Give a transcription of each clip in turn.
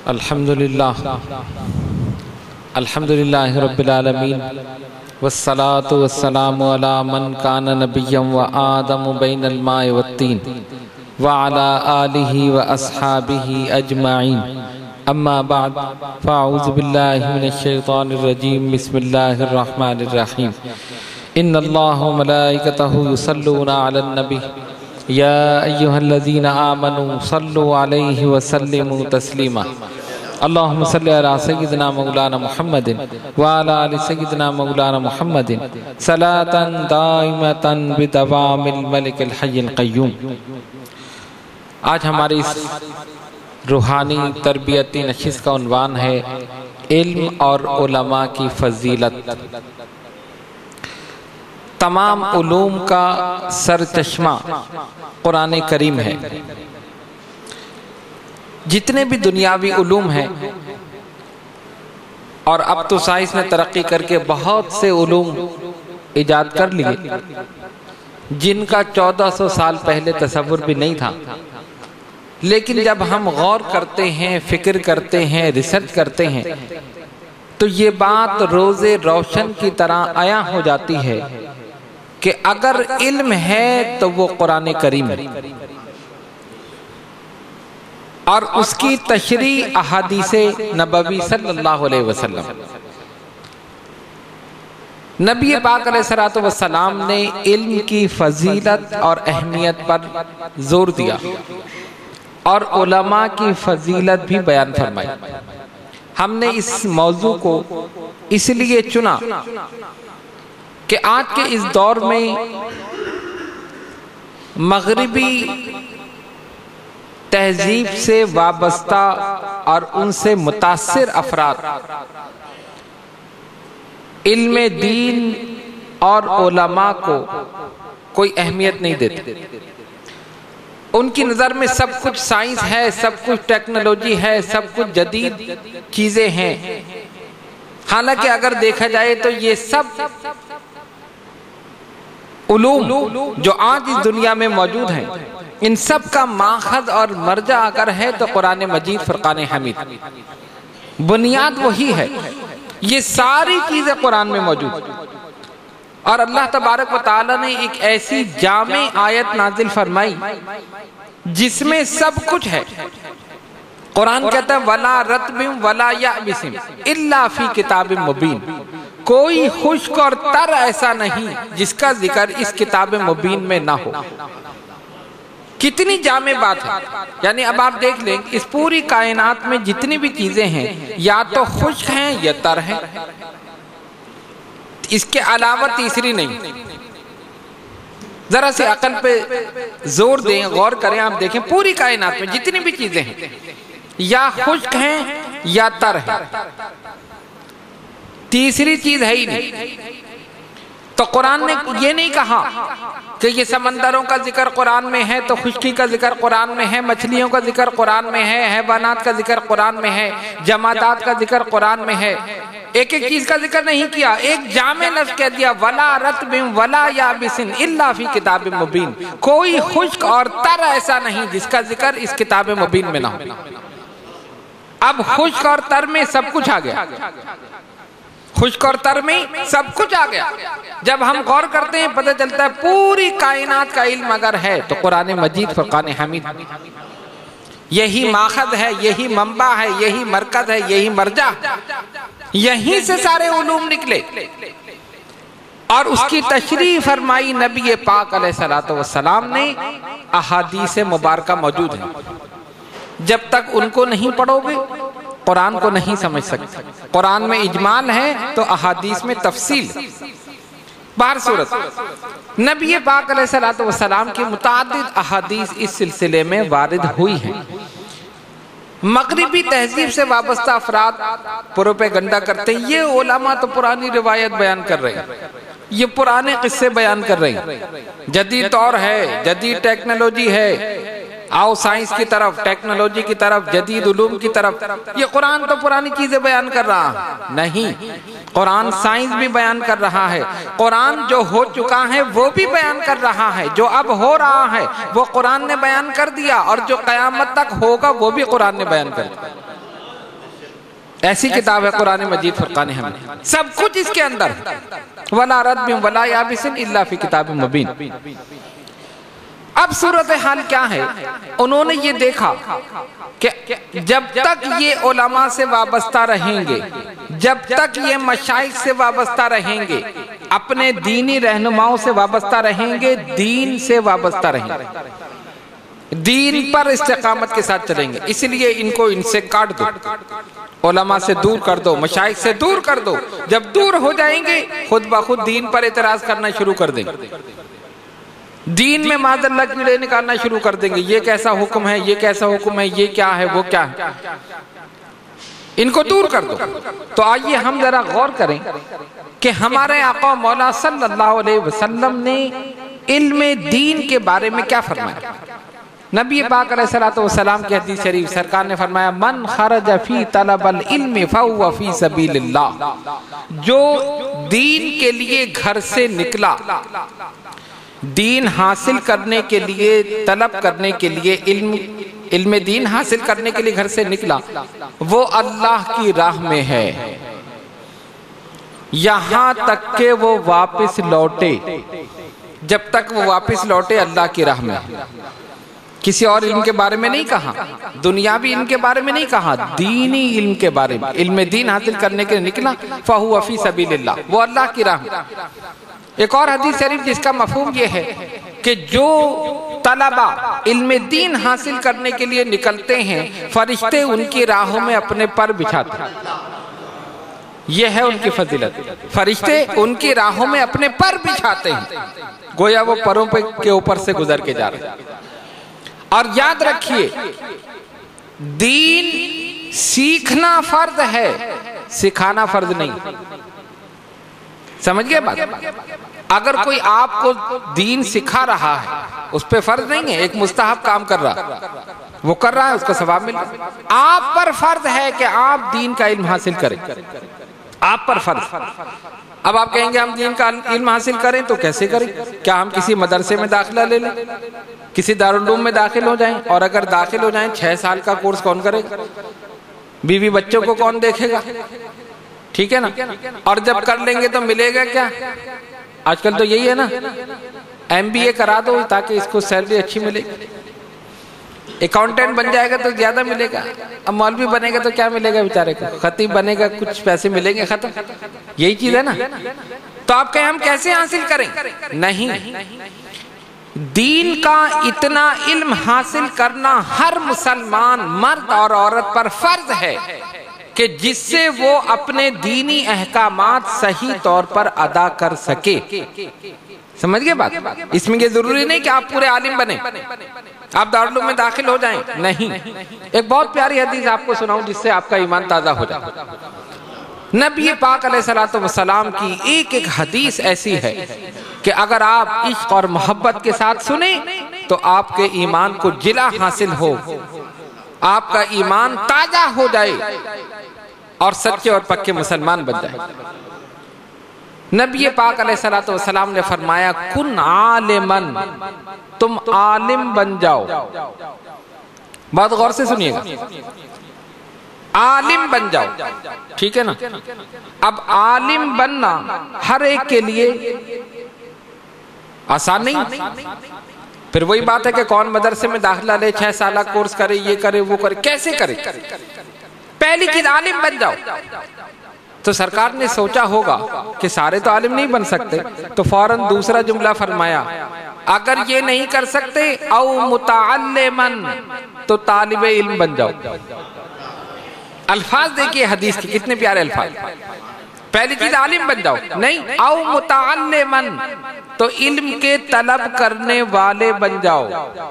الحمدللہ رب العالمین والصلاة والسلام علی من کان نبیا و آدم بین الماء والطین وعلی آلہ و اصحابہ اجمعین اما بعد فاعوذ باللہ من الشیطان الرجیم بسم اللہ الرحمن الرحیم ان اللہ و ملائکتہ یصلون علی النبی یا ایہا الذین آمنوا صلوا علیہ وسلموا تسلیما اللہم صلی علی سیدنا مولانا محمد وعلی آل سیدنا مولانا محمد صلاة دائمتا بدوام الملک الحی القیوم۔ آج ہماری اس روحانی تربیتی نشست کا عنوان ہے علم اور علماء کی فضیلت۔ تمام علوم کا سرچشمہ قرآن کریم ہے۔ جتنے بھی دنیاوی علوم ہیں، اور اب تو سائنس نے ترقی کر کے بہت سے علوم ایجاد کر لیے جن کا 1400 سال پہلے تصور بھی نہیں تھا، لیکن جب ہم غور کرتے ہیں، فکر کرتے ہیں، ریسرچ کرتے ہیں تو یہ بات روز روشن کی طرح عیاں ہو جاتی ہے کہ اگر علم ہے تو وہ قرآن کریم ہے، اور اس کی تشریح احادیث نبوی صلی اللہ علیہ وسلم۔ نبی پاک علیہ السلام نے علم کی فضیلت اور اہمیت پر زور دیا اور علماء کی فضیلت بھی بیان فرمائی۔ ہم نے اس موضوع کو اس لیے چنا کہ آج کے اس دور میں مغربی تہذیب سے وابستہ اور ان سے متاثر افراد علم دین اور علماء کو کوئی اہمیت نہیں دیتے۔ ان کی نظر میں سب کچھ سائنس ہے، سب کچھ ٹیکنالوجی ہے، سب کچھ جدید چیزیں ہیں۔ حالانکہ اگر دیکھا جائے تو یہ سب علوم جو آج اس دنیا میں موجود ہیں، ان سب کا ماخذ اور مرجع اگر ہے تو قرآن مجید فرقان حمید، بنیاد وہی ہے۔ یہ ساری چیزیں قرآن میں موجود، اور اللہ تبارک و تعالی نے ایک ایسی جامع آیت نازل فرمائی جس میں سب کچھ ہے۔ قرآن کہتا ہے وَلَا رَطْبٍ وَلَا يَعْبِسٍ إِلَّا فِي كِتَابٍ مُبِينٍ، کوئی خشک اور تر ایسا نہیں جس کا ذکر اس کتاب مبین میں نہ ہو۔ کتنی جامع بات ہے، یعنی اب آپ دیکھ لیں اس پوری کائنات میں جتنی بھی چیزیں ہیں یا تو خشک ہیں یا تر ہیں، اس کے علاوہ تیسری نہیں۔ ذرا سے عقل پہ زور دیں، غور کریں، آپ دیکھیں پوری کائنات میں جتنی بھی چیزیں ہیں یا خشک ہیں یا تر ہیں، تیسری چیز ہے ہی نہیں۔ تو قرآن نے یہ نہیں کہا کہ یہ سمندروں کا ذکر قرآن میں ہے تو خشکی کا ذکر قرآن میں ہے، مچھلیوں کا ذکر قرآن میں ہے، حیوانات کا ذکر قرآن میں ہے، جمادات کا ذکر قرآن میں ہے۔ ایک ایک چیز کا ذکر نہیں کیا، ایک جامع لفظ کہہ دیا وَلَا رَطْبٍ وَلَا يَعْبِسٍ إِلَّا فِي كِتَابٍ مُبِينٍ، کوئی خشک اور تر ایسا نہیں جس کا ذکر اس کتاب مبین میں نہ ہو۔ اب خشک اور تر میں سب کچھ آ گیا، خشک اور تر میں سب کچھ آ گیا۔ جب ہم غور کرتے ہیں پتہ چلتا ہے پوری کائنات کا علم اگر ہے تو قرآن مجید فرقان حمید، یہی ماخذ ہے، یہی منبع ہے، یہی مرکز ہے، یہی مرجع، یہیں سے سارے علوم نکلے۔ اور اس کی تشریح فرمائی نبی پاک علیہ السلام نے، احادیث مبارکہ موجود ہیں۔ جب تک ان کو نہیں پڑھو گے قرآن کو نہیں سمجھ سکتے۔ قرآن میں اجمال ہے تو احادیث میں تفصیل۔ بہر صورت نبی پاک علیہ السلام کی متعدد احادیث اس سلسلے میں وارد ہوئی ہیں۔ مغربی تہذیب سے وابستہ افراد پروپیگنڈا کرتے ہیں یہ علماء تو پرانی روایت بیان کر رہے ہیں، یہ پرانے قصے بیان کر رہے ہیں، جدید دور ہے، جدید ٹیکنالوجی ہے، آؤ سائنس کی طرف، ٹیکنالوجی کی طرف، جدید علوم کی طرف۔ یہ قرآن تو پرانی چیزیں بیان کر رہا ہے، نہیں، قرآن سائنس بھی بیان کر رہا ہے، قرآن جو ہو چکا ہے وہ بھی بیان کر رہا ہے، جو اب ہو رہا ہے وہ قرآن نے بیان کر دیا، اور جو قیامت تک ہوگا وہ بھی قرآن نے بیان کر دیا۔ ایسی کتاب ہے قرآن مجید فرقان حمید، سب کچھ اس کے اندر ہے۔ وَلَا رَدْبٍ وَلَا يَابِسٍ إِلَّا فِي كِتَابٍ مُبِينٍ۔ اب صورتحال کیا ہے؟ انہوں نے یہ دیکھا کہ جب تک یہ علماء سے وابستہ رہیں گے، جب تک یہ مشائخ سے وابستہ رہیں گے، اپنے دینی رہنماؤں سے وابستہ رہیں گے، دین سے وابستہ رہیں گے، دین پر استقامت کے ساتھ چلیں گے، اس لیے ان کو ان سے کاٹ دو، علماء سے دور کر دو، مشائخ سے دور کر دو۔ جب دور ہو جائیں گے خود بخود دین پر اعتراض کرنا شروع کر دیں گے، دین میں معاذ اللہ کیڑے نکالنا شروع کر دیں گے، یہ کیسا حکم ہے، یہ کیسا حکم ہے، یہ کیا ہے، وہ کیا ہے، ان کو دور کر دو۔ تو آئیے ہم ذرا غور کریں کہ ہمارے آقا مولا صلی اللہ علیہ وسلم نے علم دین کے بارے میں کیا فرمایا۔ نبی پاک علیہ السلام کی حدیث شریف سرکار نے فرمایا من خرج فی طلب العلم فہو فی سبیل اللہ، جو دین کے لیے گھر سے نکلا، دین حاصل کرنے کے لیے، طلب کرنے کے لیے، علم دین حاصل کرنے کے لیے گھر سے نکلا، وہ اللہ کی راہ میں ہے یہاں تک کہ وہ واپس لوٹے۔ جب تک وہ واپس لوٹے اللہ کی راہ میں، کسی اور علم کے بارے میں نہیں کہا، دنیاوی علم کے بارے میں نہیں کہا، دینی علم کے بارے میں، علم دین حاصل کرنے کے لیے نکلا، فَهُوَ فِي سَبِيلِ اللَّهِ، وہ اللہ کی راہ میں۔ ایک اور حدیث شریف جس کا مفہوم یہ ہے کہ جو طلبہ علم دین حاصل کرنے کے لیے نکلتے ہیں، فرشتے ان کی راہوں میں اپنے پر بچھاتے ہیں، یہ ہے ان کی فضیلت، فرشتے ان کی راہوں میں اپنے پر بچھاتے ہیں، گویا وہ پروں کے اوپر سے گزر کے جا رہے ہیں۔ اور یاد رکھیے دین سیکھنا فرض ہے، سکھانا فرض نہیں، سمجھ گئے بات؟ اگر کوئی آپ کو دین سکھا رہا ہے اس پہ فرض نہیں ہے، ایک مستحب کام کر رہا، وہ کر رہا ہے، اس کا ثواب مل رہا ہے۔ آپ پر فرض ہے کہ آپ دین کا علم حاصل کریں، آپ پر فرض۔ اب آپ کہیں گے ہم دین کا علم حاصل کریں تو کیسے کریں؟ کیا ہم کسی مدرسے میں داخلہ لے لیں، کسی دارالعلوم میں داخل ہو جائیں؟ اور اگر داخل ہو جائیں 6 سال کا کورس کون کرے گا؟ بیوی بچوں کو کون دیکھے گا؟ ٹھیک ہے نا؟ اور جب کر لیں گے تو ملے گا کیا؟ آج کل تو یہی ہے نا، MBA کرا دو تاکہ اس کو سیلری اچھی ملے گی، اکاؤنٹنٹ بن جائے گا تو زیادہ ملے گا، اب مولوی بنے گا تو کیا ملے گا بیچارے کو، خطیب بنے گا کچھ پیسے ملیں گے، ختم، یہی چیز ہے نا۔ تو آپ کہیں ہم کیسے حاصل کریں؟ نہیں، دین کا اتنا علم حاصل کرنا ہر مسلمان مرد اور عورت پر فرض ہے کہ جس سے وہ اپنے دینی احکامات صحیح طور پر ادا کر سکے۔ سمجھ گئے بات؟ اس میں یہ ضروری نہیں کہ آپ پورے عالم بنیں، آپ دارالعلوم میں داخل ہو جائیں، نہیں۔ ایک بہت پیاری حدیث آپ کو سناؤں جس سے آپ کا ایمان تازہ ہو جائے۔ نبی پاک علیہ السلام کی ایک ایک حدیث ایسی ہے کہ اگر آپ عشق اور محبت کے ساتھ سنیں تو آپ کے ایمان کو جلا حاصل ہو، آپ کا ایمان تازہ ہو جائے اور سچے اور پکے مسلمان بن جائے۔ نبی پاک علیہ السلام نے فرمایا کن عالمن، تم عالم بن جاؤ، بہت غور سے سنیے گا، عالم بن جاؤ، ٹھیک ہے نا؟ اب عالم بننا ہر ایک کے لیے آسان نہیں، پھر وہی بات ہے کہ کون مدرسے میں داخلہ لے، 6 سالہ کورس کرے، یہ کرے وہ کرے، کیسے کرے؟ پہلی چیز عالم بن جاؤ۔ تو سرکار نے سوچا ہوگا کہ سارے تو عالم نہیں بن سکتے، تو فوراً دوسرا جملہ فرمایا اگر یہ نہیں کر سکتے او متعلمن تو طالب علم بن جاؤ۔ الفاظ دیکھیے حدیث کی کتنے پیارے الفاظ۔ پہلی چیز عالم بن جاؤ، نہیں، او متعلمن تو علم کے طلب کرنے والے بن جاؤ۔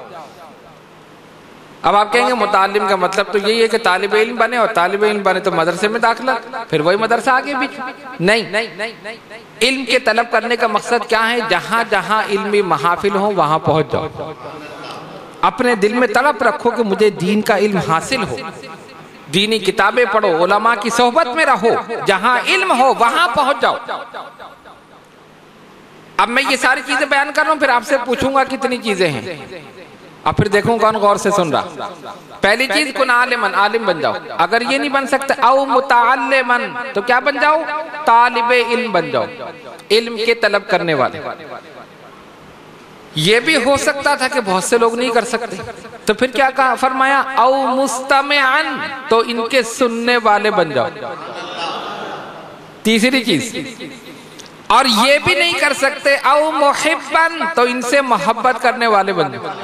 اب آپ کہیں گے متعلم کا مطلب تو یہی ہے کہ طالب علم بنے، اور طالب علم بنے تو مدرسے میں داخلہ، پھر وہی مدرسہ آگے بھی نہیں۔ علم کے طلب کرنے کا مقصد کیا ہے؟ جہاں جہاں علمی محافل ہوں وہاں پہنچ جاؤ، اپنے دل میں طلب رکھو کہ مجھے دین کا علم حاصل ہو، دینی کتابیں پڑھو، علماء کی صحبت میں رہو، جہاں علم ہو وہاں پہنچ جاؤ۔ اب میں یہ ساری چیزیں بیان کر رہا ہوں، پھر آپ سے پوچھوں گا کتنی چیزیں ہیں۔ اب پھر دیکھوں کون غور سے سن رہا. پہلی چیز کن عالمن، عالم بن جاؤ. اگر یہ نہیں بن سکتے او متعلمن تو کیا بن جاؤ؟ طالب علم بن جاؤ، علم کے طلب کرنے والے. یہ بھی ہو سکتا تھا کہ بہت سے لوگ نہیں کر سکتے، تو پھر کیا کہا؟ فرمایا او مستمعن تو ان کے سننے والے بن جاؤ. تیسری چیز، اور یہ بھی نہیں کر سکتے او محبن تو ان سے محبت کرنے والے بن جاؤ.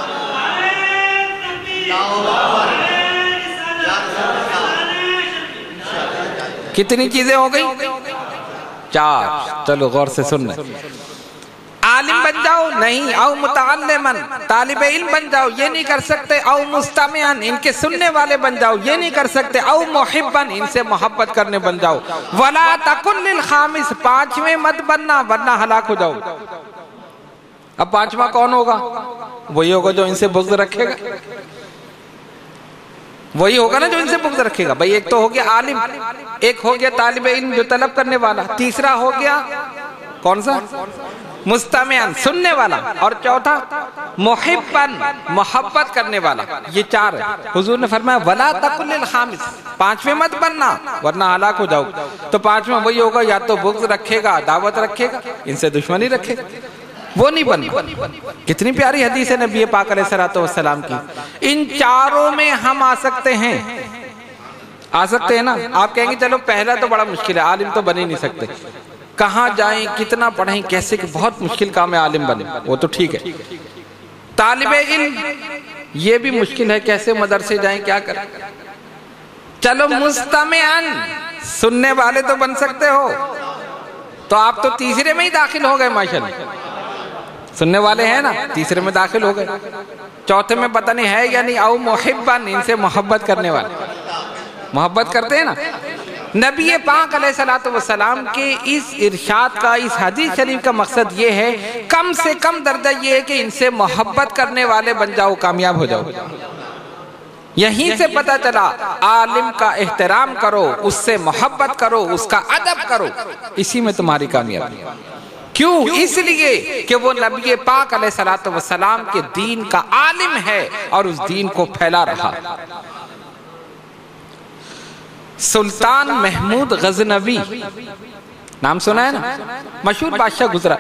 کتنی چیزیں ہو گئی؟ 4. چلو غور سے سن لیں. عالم بن جاؤ نہیں، او متعلمن طالب علم بن جاؤ، یہ نہیں کر سکتے. او مستمعن ان کے سننے والے بن جاؤ، یہ نہیں کر سکتے. او محبن ان سے محبت کرنے بن جاؤ. ولا تکن للخامس 5ویں مت بننا ورنہ ہلاک ہو جاؤ. اب 5واں کون ہوگا؟ وہی ہوگا جو ان سے بغض رکھے گا، وہی ہوگا نا جو ان سے بغض رکھے گا. بھئی ایک تو ہو گیا عالم، ایک ہو گیا طالب علم جو طلب کرنے والا، تیسرا ہو گیا کون سا؟ مستمعن سننے والا، اور چوتھا محبن محبت کرنے والا. یہ 4 ہے. حضور نے فرمایا ولا تکن للخامس 5ویں مت بننا ورنہ ہلاک ہو جاؤ. تو 5واں وہی ہوگا یا تو بغض رکھے گا، دعوت رکھے گا، ان سے دشمنی رکھے گا، وہ نہیں بننا. کتنی پیاری حدیث ہے نبی پاک علیہ السلام کی. ان 4 میں ہم آ سکتے ہیں، آ سکتے ہیں نا. آپ کہیں گے چلو پہلا تو بڑا مشکل ہے، عالم تو بن ہی نہیں سکتے. کہاں جائیں، کتنا پڑھیں، کیسے، کہ بہت مشکل کام ہے عالم بنے، وہ تو ٹھیک ہے. طالب علم یہ بھی مشکل ہے، کیسے مدرسے جائیں، کیا کریں. چلو مستمعن سننے والے تو بن سکتے ہو، تو آپ تو تیسرے میں ہی داخل ہو گئے. ماشاءاللہ سننے والے ہیں نا، تیسرے میں داخل ہو گئے. چوتھے میں پتہ نہیں ہے یا نہیں. او محبن ان سے محبت کرنے والے، محبت کرتے ہیں نا. نبی پاک علیہ السلام کے اس ارشاد کا، اس حدیث شریف کا مقصد یہ ہے کم سے کم درجہ یہ ہے کہ ان سے محبت کرنے والے بن جاؤ، کامیاب ہو جاؤ. یہیں سے پتہ چلا عالم کا احترام کرو، اس سے محبت کرو، اس کا ادب کرو، اسی میں تمہاری کامیابی. کیوں؟ اس لیے کہ وہ نبی پاک علیہ السلام کے دین کا عالم ہے اور اس دین کو پھیلا رہا. سلطان محمود غزنوی نام سنا ہے نا، مشہور بادشاہ گزرا.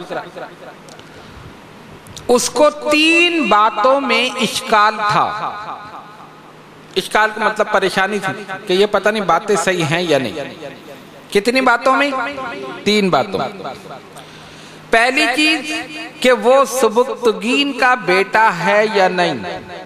اس کو 3 باتوں میں اشکال تھا. اشکال کا مطلب پریشانی تھی کہ یہ پتہ نہیں باتیں صحیح ہیں یا نہیں. کتنی باتوں میں؟ 3 باتوں. پہلی چیز کہ وہ سبکتگین کا بیٹا ہے یا نہیں.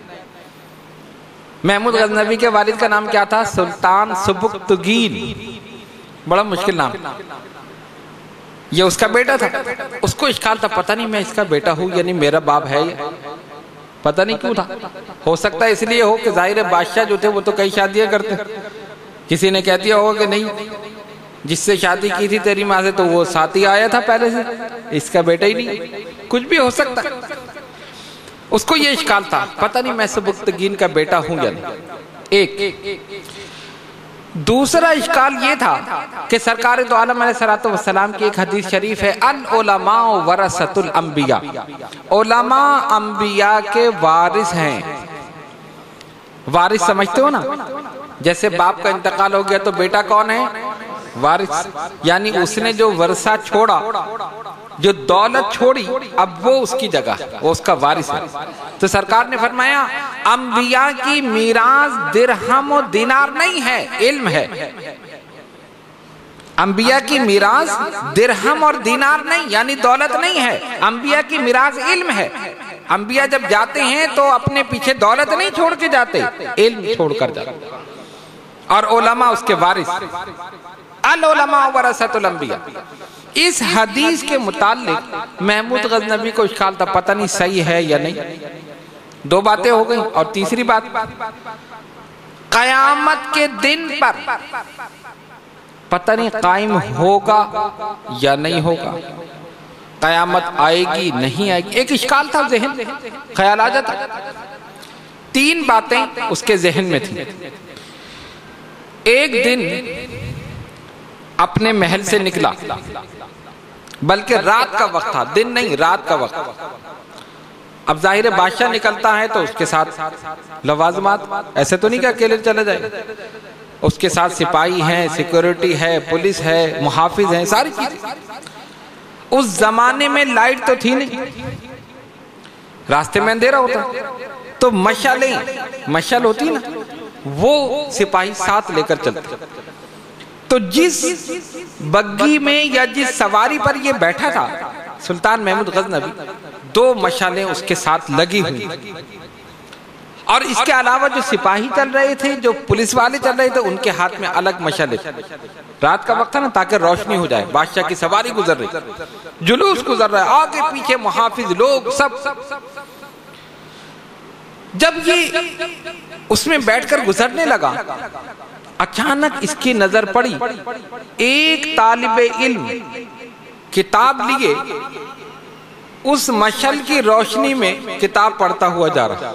محمود غزنوی کے والد کا نام کیا تھا؟ سلطان سبکتگین. بڑا مشکل نام. یہ اس کا بیٹا تھا. اس کو اشکال تھا، پتہ نہیں میں اس کا بیٹا ہوں یعنی میرا باپ ہے یہ. پتہ نہیں کیوں تھا. ہو سکتا ہے اس لیے ہو کہ ظاہر بادشاہ جو تھے وہ تو کئی شادیاں کرتے. کسی نے کہہ دیا ہوگا کہ نہیں، جس سے شادی کی تھی تیری ماں سے تو وہ ساتھ ہی آیا تھا پہلے سے، اس کا بیٹا ہی نہیں. کچھ بھی ہو سکتا. اس کو یہ اشکال تھا، پتہ نہیں میں سبکتگین کا بیٹا ہوں یا نہیں. ایک. دوسرا اشکال یہ تھا کہ سرکار دو عالم علیہ السلام کی ایک حدیث شریف ہے، العلماء ورثۃ الانبیاء. علماء انبیاء کے وارث ہیں. وارث سمجھتے ہو نا، جیسے باپ کا انتقال ہو گیا تو بیٹا کون ہے؟ وارث. یعنی اس نے جو ورثہ چھوڑا، جو دولت چھوڑی، اب وہ اس کی جگہ، وہ اس کا وارث ہے. تو سرکار نے فرمایا انبیاء کی میراث درہم و دینار نہیں ہے، علم ہے. انبیاء کی میراث درہم اور دینار نہیں، یعنی دولت نہیں ہے. انبیاء کی میراث علم ہے. انبیاء جب جاتے ہیں تو اپنے پیچھے دولت نہیں چھوڑ کے جاتے، علم چھوڑ کر جاتے. اور علماء اس کے وارث. العلماء ورثۃ الانبیاء. اس حدیث کے متعلق محمود غزنوی کو اشکال تھا، پتہ نہیں صحیح ہے یا نہیں. 2 باتیں ہو گئیں. اور تیسری بات، قیامت کے دن پر پتہ نہیں قائم ہوگا یا نہیں ہوگا، قیامت آئے گی نہیں آئے گی. ایک اشکال تھا، ذہن خیال آ جاتا. 3 باتیں اس کے ذہن میں تھیں. ایک دن اپنے محل سے نکلا، بلکہ رات کا وقت تھا، دن نہیں رات کا وقت. اب ظاہر بادشاہ نکلتا ہے تو اس کے ساتھ لوازمات، ایسے تو نہیں کہ اکیلے چلے جائے، اس کے ساتھ سپاہی ہیں، سیکورٹی ہے، پولیس ہے، محافظ ہیں، ساری چیزیں۔ اس زمانے میں لائٹ تو تھی نہیں، راستے میں اندھیرا ہوتا، تو مشعل ہوتی نا، وہ سپاہی ساتھ لے کر چلتے۔ تو جس بگی میں یا جس سواری پر یہ بیٹھا تھا سلطان محمود غزنوی، 2 مشعلیں اس کے ساتھ لگی ہوئی، اور اس کے علاوہ جو سپاہی چل رہے تھے، جو پولیس والے چل رہے تھے، ان کے ہاتھ میں الگ مشعلیں، رات کا وقت تھا نا، تاکہ روشنی ہو جائے۔ بادشاہ کی سواری گزر رہی، جلوس گزر رہا ہے، آگے پیچھے محافظ لوگ سب۔ جب یہ اس میں بیٹھ کر گزرنے لگا، اچانک اس کی نظر پڑی، ایک طالب علم کتاب لیے اس مشعل کی روشنی میں کتاب پڑھتا ہوا جا رہا۔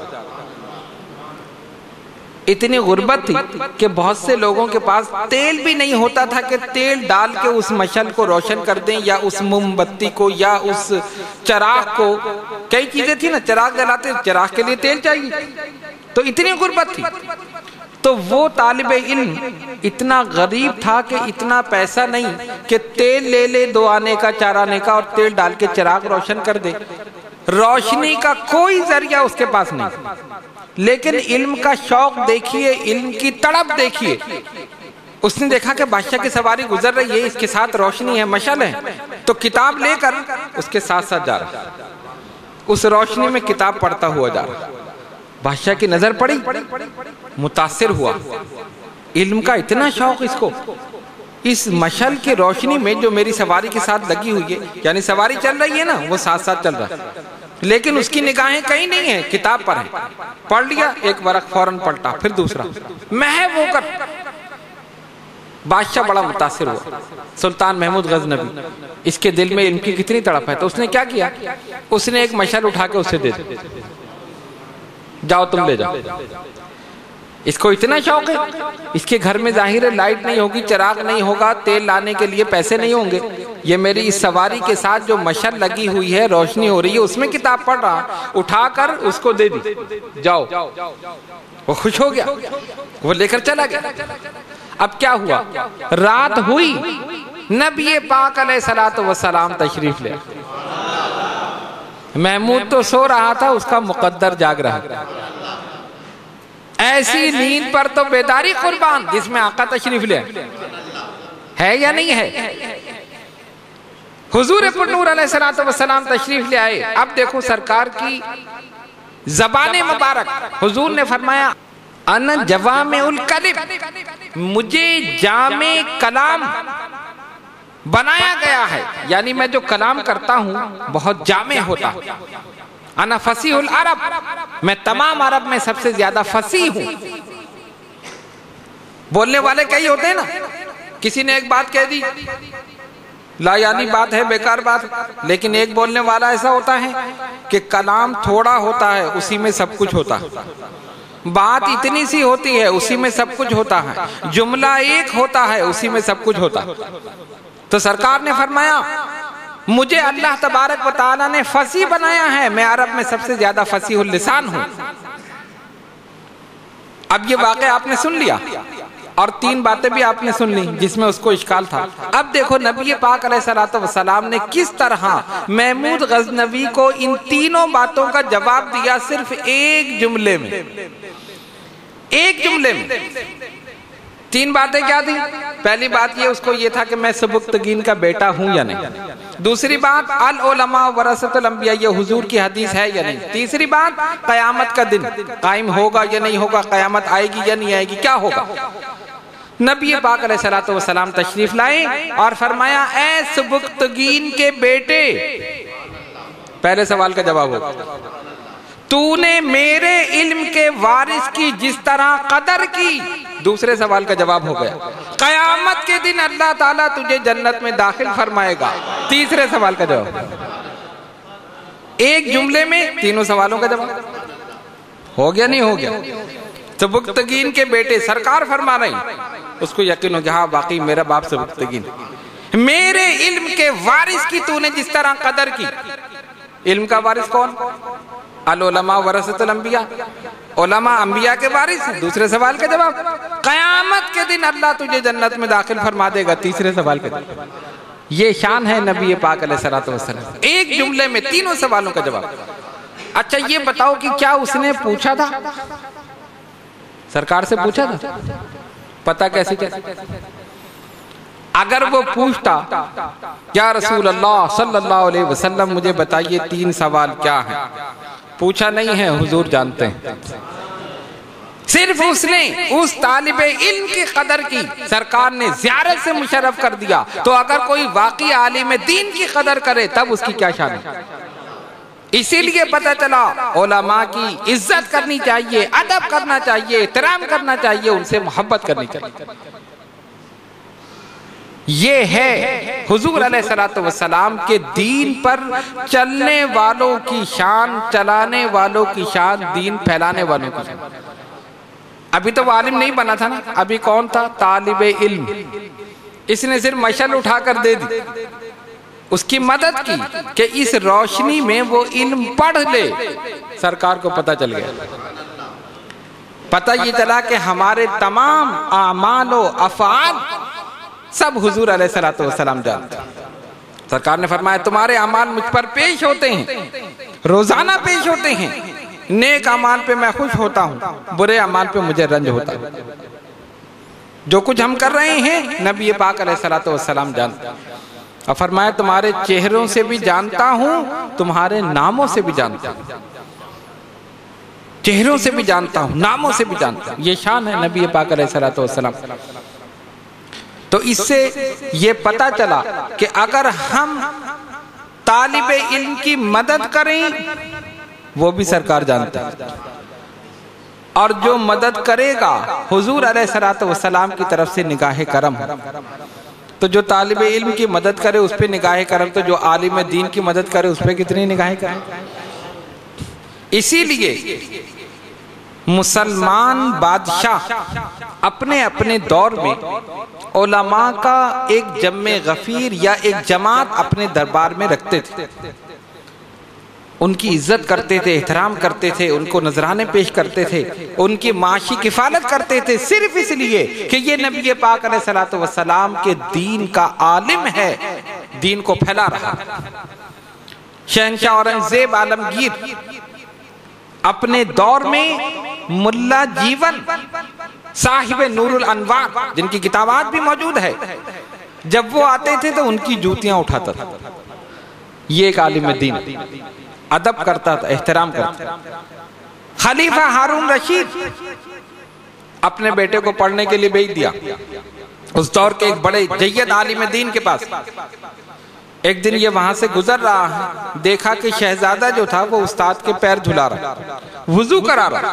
اتنی غربت تھی کہ بہت سے لوگوں کے پاس تیل بھی نہیں ہوتا تھا کہ تیل ڈال کے اس مشعل کو روشن کر دیں، یا اس موم بتی کو، یا اس چراغ کو۔ کئی چیزیں تھی نا، چراغ جلاتے، چراغ کے لیے تیل چاہیے، تو اتنی غربت تھی۔ تو وہ طالب علم اتنا غریب تھا کہ اتنا پیسہ نہیں کہ تیل لے لے 2 آنے کا 4 آنے کا اور تیل ڈال کے چراغ روشن کر دے۔ روشنی کا کوئی ذریعہ اس کے پاس نہیں، لیکن علم کا شوق دیکھیے، علم کی تڑپ دیکھیے۔ اس نے دیکھا کہ بادشاہ کی سواری گزر رہی ہے، اس کے ساتھ روشنی ہے، مشعل ہے، تو کتاب لے کر اس کے ساتھ ساتھ جا رہا، اس روشنی میں کتاب پڑھتا ہوا جا رہا۔ بادشاہ کی نظر پڑی، متاثر ہوا، علم کا اتنا شوق اس کو، اس مشعل کی روشنی میں جو میری سواری کے ساتھ لگی ہوئی ہے، یعنی سواری چل رہی ہے نا، وہ ساتھ ساتھ چل رہا ہے، لیکن اس کی نگاہیں کہیں نہیں ہیں، کتاب پر ہیں۔ پڑھ لیا ایک ورق، فوراً پلٹا، پھر دوسرا، محو ہو کر بادشاہ بڑا متاثر ہوا۔ سلطان محمود غزنوی، اس کے دل میں علم کی کتنی تڑپ ہے، تو اس نے کیا کیا، اس نے ایک مشعل اٹھا کے اسے دے دیا، جاؤ تم لے جاؤ۔ اس کو اتنا شوق ہے، اس کے گھر میں ظاہر ہے لائٹ نہیں ہوگی، چراغ نہیں ہوگا، تیل لانے کے لیے پیسے نہیں ہوں گے، یہ میری اس سواری کے ساتھ جو مشعل لگی ہوئی ہے، روشنی ہو رہی ہے، اس میں کتاب پڑھ رہا، اٹھا کر اس کو دے دی، جاؤ۔ وہ خوش ہو گیا، وہ لے کر چلا گیا۔ اب کیا ہوا، رات ہوئی، نبی پاک علیہ الصلوۃ والسلام تشریف لے۔ محمود تو سو رہا تھا، اس کا مقدر جاگ رہا، ایسی نیند پر تو بیداری قربان جس میں آقا تشریف لے ہے یا نہیں ہے۔ حضور پر نور علیہ السلام تشریف لے آئے۔ اب دیکھو سرکار کی زبان مبارک، حضور نے فرمایا انا جوامع الکلم، مجھے جامع کلام بنایا گیا ہے، یعنی میں جو کلام کرتا ہوں بہت جامع ہوتا۔ انا فصیح العرب، میں تمام عرب میں سب سے زیادہ فصیح ہوں۔ بولنے والے کئی ہوتے ہیں نا، کسی نے ایک بات کہہ دی، لا یعنی بات ہے، بیکار بات، لیکن ایک بولنے والا ایسا ہوتا ہے کہ کلام تھوڑا ہوتا ہے، اسی میں سب کچھ ہوتا ہے، بات اتنی سی ہوتی ہے، اسی میں سب کچھ ہوتا ہے، جملہ ایک ہوتا ہے، اسی میں سب کچھ ہوتا ہے۔ تو سرکار نے فرمایا مجھے اللہ تبارک و تعالیٰ نے فصیح بنایا ہے، میں عرب میں سب سے زیادہ فصیح اللسان ہوں۔ اب یہ واقعہ آپ نے سن لیا، اور 3 باتیں بھی آپ نے سن لی جس میں اس کو اشکال تھا۔ اب دیکھو نبی پاک علیہ السلام نے کس طرح محمود غزنوی کو ان 3 باتوں کا جواب دیا، صرف ایک جملے میں، ایک جملے میں۔ 3 باتیں کیا تھی؟ پہلی بات یہ اس کو یہ تھا کہ میں سبکتگین کا بیٹا ہوں یا نہیں۔ دوسری بات العلماء ورثۃ الانبیاء، یہ حضور کی حدیث ہے یا نہیں۔ تیسری بات قیامت کا دن قائم ہوگا یا نہیں ہوگا، قیامت آئے گی یا نہیں آئے گی، کیا ہوگا۔ نبی پاک علیہ السلام تشریف لائے اور فرمایا اے سبکتگین کے بیٹے، پہلے سوال کا جواب ہوگا، تو نے میرے علم کے وارث کی جس طرح قدر کی، دوسرے سوال کا جواب ہو گیا، قیامت کے دن اللہ تعالیٰ تجھے جنت میں داخل فرمائے گا، تیسرے سوال کا جواب۔ ایک جملے میں 3 سوالوں کا جواب ہو گیا نہیں ہو گیا۔ سبکتگین کے بیٹے، سرکار فرما رہی، اس کو یقین ہو گیا ہاں واقعی میرا باپ سبکتگین، میرے علم کے وارث کی تو نے جس طرح قدر کی۔ علم کا وارث کون؟ العلماء ورثۃ الانبیاء، علماء انبیاء کے وارث ہیں۔ دوسرے سوال کا جواب، قیامت کے دن اللہ تجھے جنت میں داخل فرما دے گا، تیسرے سوال کا جواب۔ یہ شان ہے نبی پاک علیہ الصلوۃ والسلام، ایک جملے میں تینوں سوالوں کا جواب۔ اچھا یہ بتاؤ کہ کیا اس نے پوچھا تھا؟ سرکار سے پوچھا تھا؟ پتہ کیسے؟ اگر وہ پوچھتا یا رسول اللہ صلی اللہ علیہ وسلم مجھے بتائیے 3 سوال کیا ہیں، پوچھا نہیں ہے، حضور جانتے ہیں۔ صرف اس نے اس طالب علم کی قدر کی، سرکار نے زیارت سے مشرف کر دیا، تو اگر کوئی واقعی عالم دین کی قدر کرے تب اس کی کیا شان ہے؟ اسی لیے پتہ چلا علماء کی عزت کرنی چاہیے، ادب کرنا چاہیے، احترام کرنا چاہیے، ان سے محبت کرنی چاہیے۔ یہ ہے حضور علیہ الصلوۃ والسلام کے دین پر چلنے والوں کی شان، چلانے والوں کی شان، دین پھیلانے والوں کی شان۔ ابھی تو وہ عالم نہیں بنا تھا نا، ابھی کون تھا؟ طالب علم۔ اس نے صرف مشعل اٹھا کر دے دی، اس کی مدد کی کہ اس روشنی میں وہ علم پڑھ لے۔ سرکار کو پتہ چل گیا، پتہ یہ چلا کہ ہمارے تمام اعمال و افعال سب حضور علیہ الصلوۃ والسلام جانتے ہیں۔ سرکار نے فرمایا تمہارے اعمال مجھ پر پیش ہوتے ہیں، روزانہ پیش ہوتے ہیں، نیک اعمال پہ میں خوش ہوتا ہوں، برے اعمال پہ مجھے رنج ہوتا ہے۔ جو کچھ ہم کر رہے ہیں نبی پاک علیہ الصلوۃ والسلام جانتے ہیں، اور فرمایا تمہارے چہروں سے بھی جانتا ہوں، تمہارے ناموں سے بھی جانتا ہوں۔ چہروں سے بھی جانتا ہوں، ناموں سے بھی جانتا ہوں، یہ شان ہے نبی پاک علیہ الصلوۃ والسلام۔ تو اس سے یہ پتہ چلا کہ اگر ہم طالب علم کی مدد کریں وہ بھی سرکار جانتا ہے، اور جو مدد کرے گا حضور علیہ الصلوۃ والسلام کی طرف سے نگاہ کرم۔ تو جو طالب علم کی مدد کرے اس پہ نگاہ کرم، تو جو عالم دین کی مدد کرے اس پہ کتنی نگاہ کرم۔ اسی لیے مسلمان بادشاہ اپنے اپنے دور میں علماء کا ایک جمع غفیر یا ایک جماعت اپنے دربار میں رکھتے تھے، ان کی عزت کرتے تھے، احترام کرتے تھے، ان کو نذرانے پیش کرتے تھے، ان کی معاشی کفالت کرتے تھے، صرف اس لیے کہ یہ نبی پاک علیہ الصلوۃ والسلام کے دین کا عالم ہے، دین کو پھیلا رہا ہے۔ شہنشاہ اورنگزیب عالمگیر اپنے دور میں ملا جیون صاحب نور الانوار، جن کی کتابات بھی موجود ہے، جب وہ آتے تھے تو ان کی جوتیاں اٹھاتا تھا۔ یہ ایک عالم دین، ادب کرتا تھا، احترام کرتا تھا۔ خلیفہ ہارون رشید اپنے بیٹے کو پڑھنے کے لیے بھیج دیا اس دور کے ایک بڑے جید عالم دین کے پاس۔ ایک دن یہ وہاں سے گزر رہا ہے، دیکھا کہ شہزادہ جو تھا وہ استاد کے پیر دھلا رہا، وضو کرا رہا،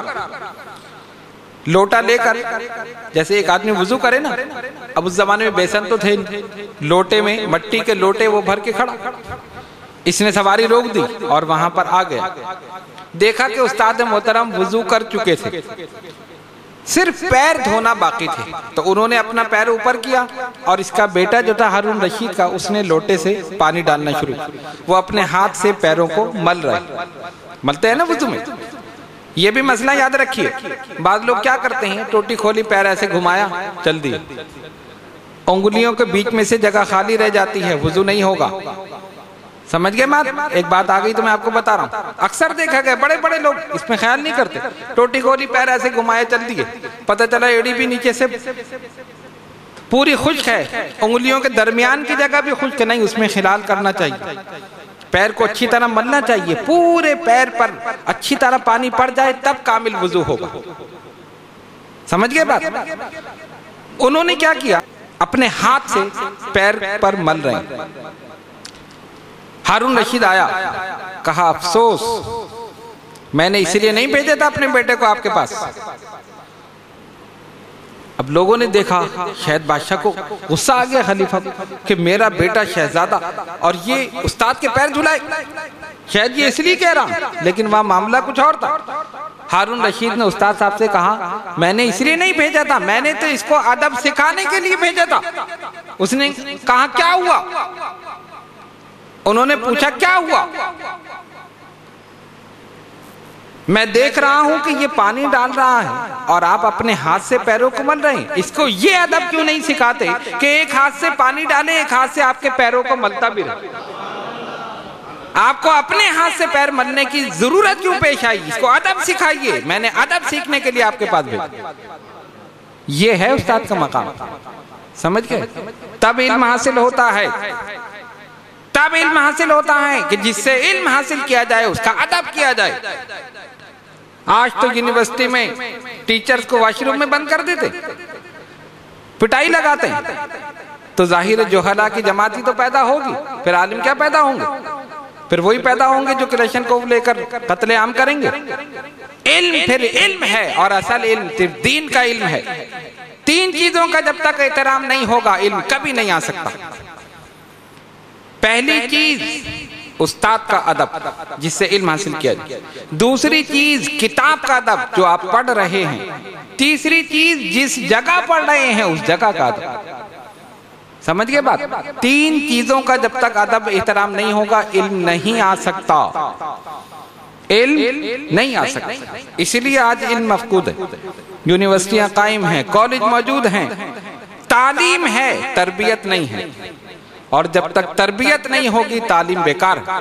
لوٹا لے کر، جیسے ایک آدمی وضو کرے نا، اب اس زمانے میں بیسن تو تھے، لوٹے میں مٹی کے لوٹے وہ بھر کے کھڑا۔ اس نے سواری روک دی اور وہاں پر آ گیا، دیکھا کہ استاد محترم وضو کر چکے تھے، صرف پیر دھونا باقی تھے، تو انہوں نے اپنا پیر اوپر کیا، اور اس کا بیٹا جو تھا ہارون رشید کا، اس نے لوٹے سے پانی ڈالنا شروع کیا، وہ اپنے ہاتھ سے پیروں کو مل رہے، ملتے ہیں نا وضو میں۔ یہ بھی مسئلہ یاد رکھیے، بعض لوگ کیا کرتے ہیں، ٹوٹی کھولی پیر ایسے گھمایا، چل دی، انگلیوں کے بیچ میں سے جگہ خالی رہ جاتی ہے، وضو نہیں ہوگا۔ سمجھ گئے بات؟ ایک بات آ گئی تو میں آپ کو بتا رہا ہوں، اکثر دیکھا گیا بڑے بڑے لوگ اس میں خیال نہیں کرتے، ٹوٹی کھولی پیر ایسے گھمائے چل دیے، پتہ چلا ایڑی بھی نیچے سے پوری خشک ہے، انگلیوں کے درمیان کی جگہ بھی خشک نہیں، اس میں خلال کرنا چاہیے، پیر کو اچھی طرح ملنا چاہیے، پورے پیر پر اچھی طرح پانی پڑ جائے تب کامل وضو ہوگا۔ سمجھ گئے بات؟ انہوں نے کیا کیا، اپنے ہاتھ سے پیر پر مل رہے ہیں۔ ہارون رشید آیا، کہا افسوس، میں نے اس لیے نہیں بھیجا تھا اپنے بیٹے کو آپ کے پاس۔ اب لوگوں نے دیکھا، شاید بادشاہ کو غصہ آ گیا خلیفہ کو کہ میرا بیٹا شہزادہ اور یہ استاد کے پیر دھلائے، شاید یہ اس لیے کہہ رہا، لیکن وہاں معاملہ کچھ اور تھا۔ ہارون رشید نے استاد صاحب سے کہا میں نے اس لیے نہیں بھیجا تھا، میں نے تو اس کو ادب سکھانے کے لیے بھیجا تھا۔ اس نے کہا کیا ہوا؟ انہوں نے پوچھا کیا ہوا؟ میں دیکھ رہا ہوں کہ یہ پانی ڈال رہا ہے اور آپ اپنے ہاتھ سے پیروں کو مل رہے ہیں، اس کو یہ ادب کیوں نہیں سکھاتے کہ ایک ہاتھ سے پانی ڈالیں، ایک ہاتھ سے آپ کے پیروں کو ملتا بھی رہے؟ آپ کو اپنے ہاتھ سے پیر ملنے کی ضرورت کیوں پیش آئی؟ اس کو ادب سکھائیے، میں نے ادب سیکھنے کے لیے آپ کے پاس بھیجا۔ یہ ہے استاد کا مقام، سمجھ گئے؟ تب علم حاصل ہوتا ہے، تب علم حاصل ہوتا ہے کہ جس سے علم حاصل کیا جائے اس کا ادب کیا جائے۔ آج تو یونیورسٹی میں ٹیچرز کو واش روم میں بند کر دیتے، پٹائی لگاتے ہیں، تو ظاہر جہلا کی جماعتی تو پیدا ہوگی، پھر عالم کیا پیدا ہوں گے؟ پھر وہی پیدا ہوں گے جو کلیشن کو لے کر قتل عام کریں گے۔ علم پھر علم ہے، اور اصل علم دین کا علم ہے۔ تین چیزوں کا جب تک احترام نہیں ہوگا علم کبھی نہیں آ سکتا۔ پہلی چیز استاد کا ادب جس سے علم حاصل کیا جائے، دوسری چیز کتاب کا ادب جو آپ پڑھ رہے ہیں، تیسری چیز جس جگہ پڑھ رہے ہیں اس جگہ کا ادب۔ سمجھ گئے بات؟ تین چیزوں کا جب تک ادب احترام نہیں ہوگا علم نہیں آ سکتا، علم نہیں آ سکتا۔ اسی لیے آج علم مفقود ہے، یونیورسٹیاں قائم ہیں، کالج موجود ہیں، تعلیم ہے، تربیت نہیں ہے، اور جب تک تربیت نہیں ہوگی تعلیم بیکار ہے۔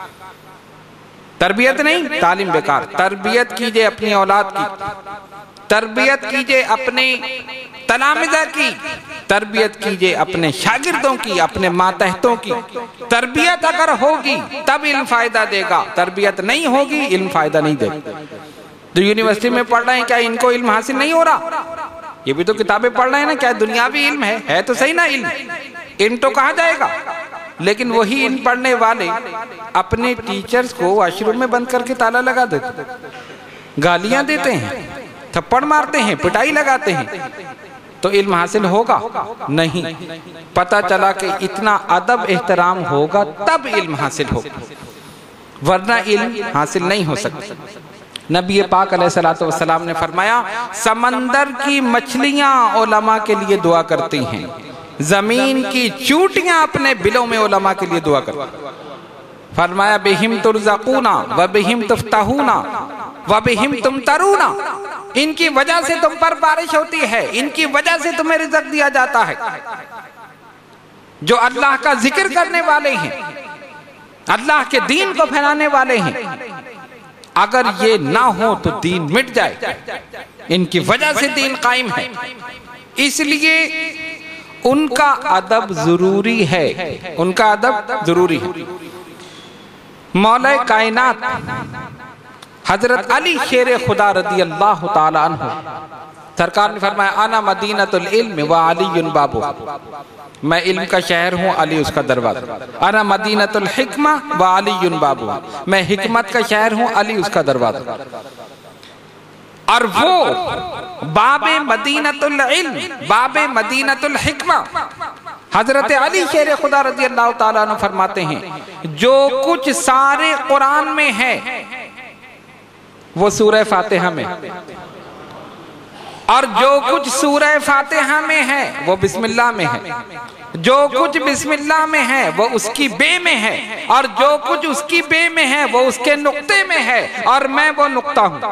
تربیت نہیں، تعلیم بیکار۔ تربیت کیجئے اپنی اولاد کی، تربیت کیجئے اپنے تلامذہ کی، تربیت کیجئے اپنے شاگردوں کی، اپنے ماتحتوں کی۔ تربیت اگر ہوگی تب علم فائدہ دے گا، تربیت نہیں ہوگی علم فائدہ نہیں دے گا۔ جو یونیورسٹی میں پڑھ رہے ہیں کیا ان کو علم حاصل نہیں ہو رہا؟ یہ بھی تو کتابیں پڑھ رہے ہیں نا، کیا دنیاوی علم ہے تو صحیح نا علم، علم تو کہا جائے گا، لیکن وہی علم پڑھنے والے اپنے ٹیچرز کو واش روم میں بند کر کے تالا لگا دیتے، گالیاں دیتے ہیں، تھپڑ مارتے ہیں، پٹائی لگاتے ہیں، تو علم حاصل ہوگا نہیں۔ پتہ چلا کہ اتنا ادب احترام ہوگا تب علم حاصل ہوگا، ورنہ علم حاصل نہیں ہو سکتا۔ نبی پاک علیہ السلام نے فرمایا سمندر کی مچھلیاں علماء کے لیے دعا کرتی ہیں، زمین کی چوٹیاں اپنے بلوں میں علماء کے لیے دعا کرتی ہیں۔ فرمایا بہم ترزقون و بہم تفتحون و بہم تمترون، ان کی وجہ سے تم پر بارش ہوتی ہے، ان کی وجہ سے تمہیں رزق دیا جاتا ہے۔ جو اللہ کا ذکر کرنے والے ہیں، اللہ کے دین کو پھیلانے والے ہیں، اگر یہ نہ ہو تو دین مٹ جائے، ان کی وجہ سے دین قائم ہے۔ اس لیے ان کا ادب ضروری ہے، ان کا ادب ضروری ہے۔ مولا کائنات حضرت علی شیر خدا رضی اللہ تعالی عنہ سرکار نے فرمایا انا مدینۃ العلم و علی بابو، میں علم کا شہر ہوں، علی اس کا دروازہ۔ انا مدینۃ الحکمہ و علی بابو، میں حکمت کا شہر ہوں، علی اس کا دروازہ۔ اور وہ باب مدینۃ العلم، باب مدینۃ الحکمہ، حضرت علی شیر خدا رضی اللہ تعالیٰ عنہ فرماتے ہیں جو کچھ سارے قرآن میں ہے وہ سورہ فاتحہ میں، اور جو کچھ سورہ فاتحہ میں ہے وہ بسم اللہ میں ہے، جو کچھ بسم اللہ میں ہے وہ اس کی بے میں ہے، اور جو کچھ اس کی بے میں ہے وہ اس کے نقطے میں ہے، اور میں وہ نقطہ ہوں۔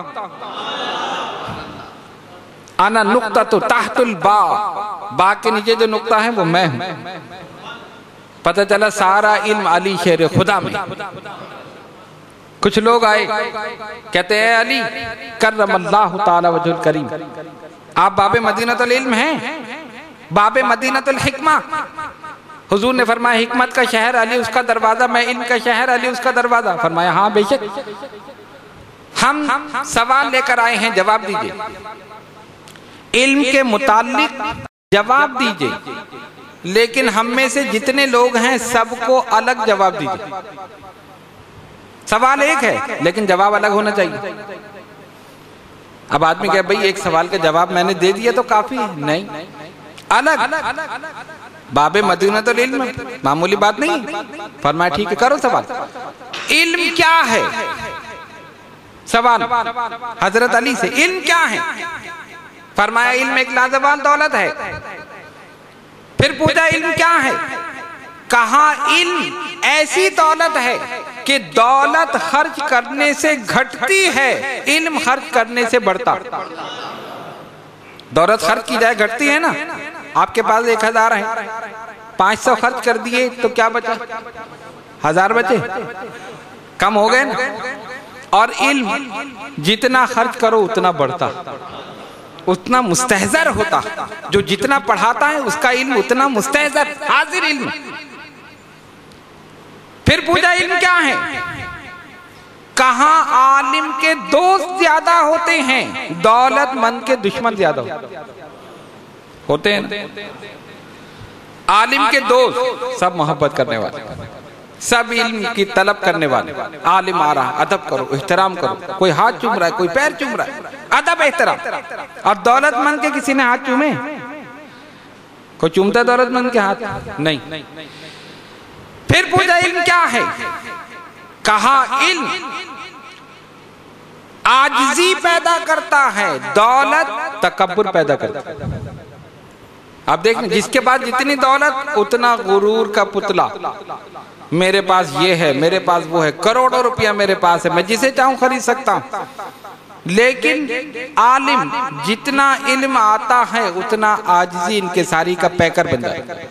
انا نقطۃ تحت البا، با کے نیچے جو نقطہ ہے وہ میں ہوں۔ پتہ چلا سارا علم علی شیر خدا میں۔ کچھ لوگ آئے کہتے ہیں علی کرم اللہ تعالی وجہ الکریم، آپ باب مدینۃ العلم ہیں، باب مدینۃ الحکمہ۔ حضور نے فرمایا حکمت کا شہر علی اس کا دروازہ، میں علم کا شہر علی اس کا دروازہ۔ فرمایا ہاں بے شک، ہم سوال لے کر آئے ہیں، جواب دیجئے، علم کے متعلق جواب دیجئے، لیکن ہم میں سے جتنے لوگ ہیں سب کو الگ جواب دیجئے۔ سوال ایک ہے لیکن جواب الگ ہونا چاہیے۔ اب آدمی کہے بھئی ایک سوال کا جواب میں نے دے دیا تو کافی ہے، نہیں، الگ۔ باب مدینۃ العلم معمولی بات نہیں۔ فرمایا ٹھیک ہے کرو سوال، علم کیا ہے؟ سوال حضرت علی سے، علم کیا ہے؟ فرمایا علم ایک لازوال دولت ہے۔ پھر پوچھا علم کیا ہے؟ کہا علم ایسی دولت ہے کہ دولت خرچ کرنے سے گھٹتی ہے، علم خرچ کرنے سے بڑھتا۔ دولت خرچ کی جائے گھٹتی ہے نا، آپ کے پاس 1000 ہے، 500 خرچ کر دیے تو کیا بچا؟ 1000 بچے، کم ہو گئے نا۔ اور علم جتنا خرچ کرو اتنا بڑھتا، اتنا مستحضر ہوتا، جو جتنا پڑھاتا ہے اس کا علم اتنا مستحضر، حاضر علم۔ پھر پوچھا علم کیا ہے؟ کہاں عالم کے دوست زیادہ ہوتے ہیں، دولت مند کے دشمن زیادہ ہوتے ہیں۔ عالم کے دوست سب محبت کرنے والے، سب علم کی طلب کرنے والے۔ عالم آ رہا، ادب کرو، احترام کرو، کوئی ہاتھ چوم رہا ہے، کوئی پیر چوم رہا ہے، ادب احترام۔ اور دولت مند کے کسی نے ہاتھ چومے؟ کوئی چومتا دولت مند کے ہاتھ؟ نہیں۔ پھر پوچھا علم کیا ہے؟ کہا علم عاجزی پیدا کرتا ہے، دولت تکبر پیدا کرتا ہے۔ آپ دیکھیں جس کے پاس جتنی دولت اتنا غرور کا پتلا، میرے پاس یہ ہے، میرے پاس وہ ہے، کروڑوں روپیہ میرے پاس ہے، میں جسے چاہوں خرید سکتا ہوں۔ لیکن عالم جتنا علم آتا ہے اتنا عاجزی انکساری کا پیکر بن جاتا ہے،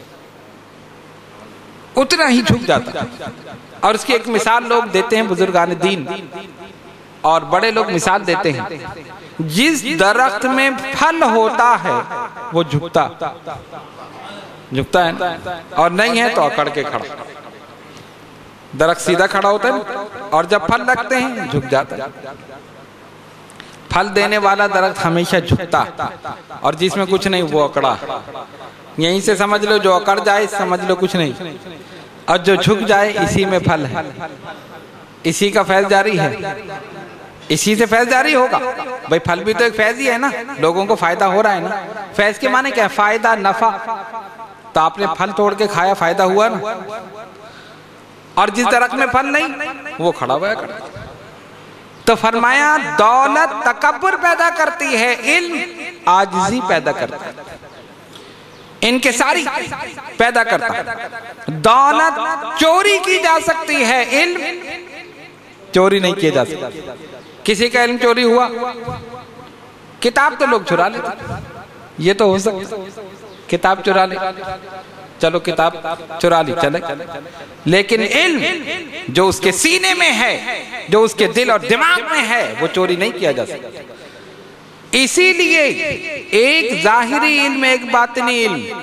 اتنا ہی جھک جاتا ہے۔ اور اس کی ایک مثال لوگ دیتے ہیں، بزرگان دین اور بڑے لوگ مثال دیتے ہیں، جس درخت میں پھل ہوتا ہے وہ جھکتا ہے اور نہیں ہے تو اکڑ کے کھڑا۔ درخت سیدھا کھڑا ہوتا ہے اور جب پھل لگتے ہیں جھک جاتا ہے۔ پھل دینے والا درخت ہمیشہ جھکتا، اور جس میں کچھ نہیں وہ اکڑا۔ یہیں سے سمجھ لو جو اکڑ جائے سمجھ لو کچھ نہیں، اور جو جھک جائے اسی میں پھل ہے، اسی کا فیض جاری ہے، اسی سے فیض جاری ہوگا۔ بھئی پھل بھی تو ایک فیض ہی ہے نا، لوگوں کو فائدہ ہو رہا ہے نا۔ فیض کے معنی کیا ہے؟ فائدہ، نفع۔ تو آپ نے پھل توڑ کے کھایا، فائدہ ہوا نا۔ اور جس درخت میں پھل نہیں وہ کھڑا ہوا ہے۔ تو فرمایا دولت تکبر پیدا کرتی ہے، علم عاجزی پیدا کرتا ہے، انکساری پیدا کرتا ہے۔ دولت چوری کی جا سکتی ہے، علم چوری نہیں کیا جا سکتا۔ کسی کا علم چوری ہوا، کتاب تو لوگ چرا لیتے، یہ تو ہو سکتا، کتاب چرا لے، چلو کتاب چرا لی چلے، لیکن علم جو اس کے سینے میں ہے، جو اس کے دل اور دماغ میں ہے، وہ چوری نہیں کیا جا سکتا۔ اسی لیے ایک ظاہری علم، ایک باطنی علم۔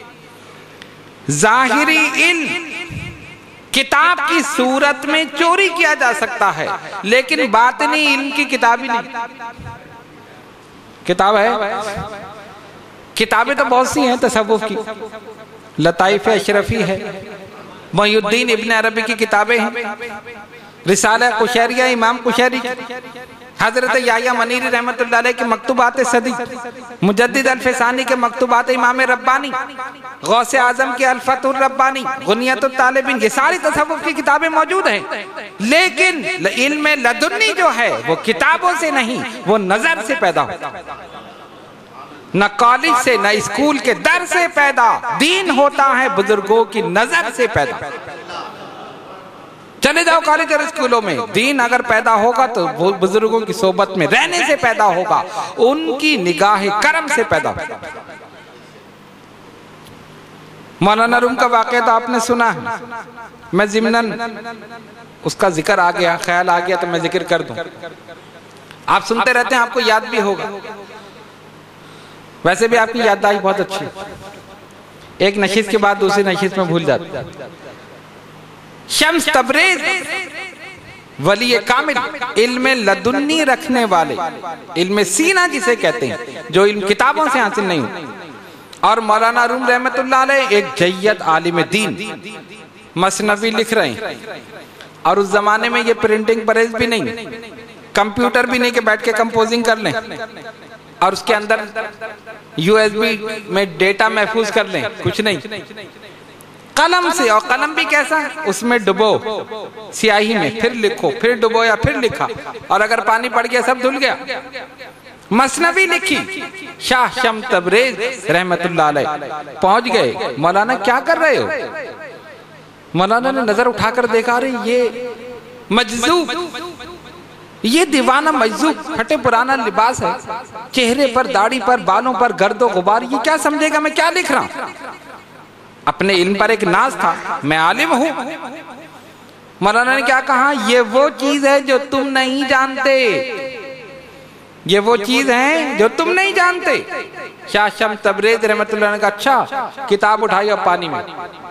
ظاہری علم کتاب کی صورت میں چوری کیا جا سکتا ہے، لیکن باطنی علم کی کتاب ہی نہیں۔ کتاب ہے، کتابیں تو بہت سی ہیں تصوف کی، لطائف اشرفی ہے، محی الدین ابن عربی کی کتابیں ہیں، رسالہ قشیریہ امام قشیری، حضرت یحییٰ منیری رحمت اللہ علیہ کے مکتوبات صدی، مجدد الفسانی کے مکتوبات امام ربانی، غوث اعظم کے الفتح الربانی، غنیۃ الطالبین، یہ ساری تصوف کی کتابیں موجود ہیں۔ لیکن علم لدنی جو ہے وہ کتابوں سے نہیں، وہ نظر سے پیدا ہوتا ہے، نہ کالج سے نہ اسکول کے در سے پیدا۔ دین ہوتا ہے بزرگوں کی نظر سے پیدا۔ چلے جاؤ کالج اور اسکولوں میں، دین اگر پیدا ہوگا تو بزرگوں کی صحبت میں رہنے سے پیدا ہوگا، ان کی نگاہ کرم سے پیدا ہوگا۔ مولانا روم کا واقعہ تو آپ نے سنا ہے، میں ضمناً اس کا ذکر آ گیا، خیال آ گیا تو میں ذکر کر دوں۔ آپ سنتے رہتے ہیں، آپ کو یاد بھی ہوگا، ویسے بھی آپ کی یادداشت بہت اچھی، ایک نشست کے بعد دوسری نشست میں بھول جاتے۔ شمس تبریز ولی کامل، علم لدنی رکھنے والے، علم سینہ جسے کہتے ہیں، جو علم کتابوں سے حاصل نہیں ہوتا۔ اور مولانا روم رحمت اللہ علیہ ایک جید عالم دین، مثنوی لکھ رہے ہیں، اور اس زمانے میں یہ پرنٹنگ پریس بھی نہیں، کمپیوٹر بھی نہیں کہ بیٹھ کے کمپوزنگ کر لیں اور اس کے اندر USB میں ڈیٹا محفوظ کر لیں، کچھ نہیں، قلم سے، اور قلم بھی کیسا ہے، اس میں ڈبو سیاہی میں، پھر لکھو، پھر ڈبو یا پھر لکھا، اور اگر پانی پڑ گیا سب دھل گیا۔ مثنوی لکھی شاہ شمس تبریز رحمت اللہ علیہ، پہنچ گئے، مولانا کیا کر رہے ہو؟ مولانا نے نظر اٹھا کر دیکھا، رہے یہ مجذوب، یہ دیوانہ مجذوب، پھٹے پرانا لباس ہے، چہرے پر، داڑھی پر، بالوں پر گرد و غبار، یہ کیا سمجھے گا میں کیا لکھ رہا ہوں؟ اپنے علم پر ایک ناز تھا، میں عالم ہوں۔ مولانا نے کیا کہا؟ یہ وہ چیز ہے جو تم نہیں جانتے، یہ وہ چیز ہے جو تم نہیں جانتے۔ شاہ شمس تبریز رحمت اللہ نے کہا اچھا، کتاب اٹھائی اب پانی میں۔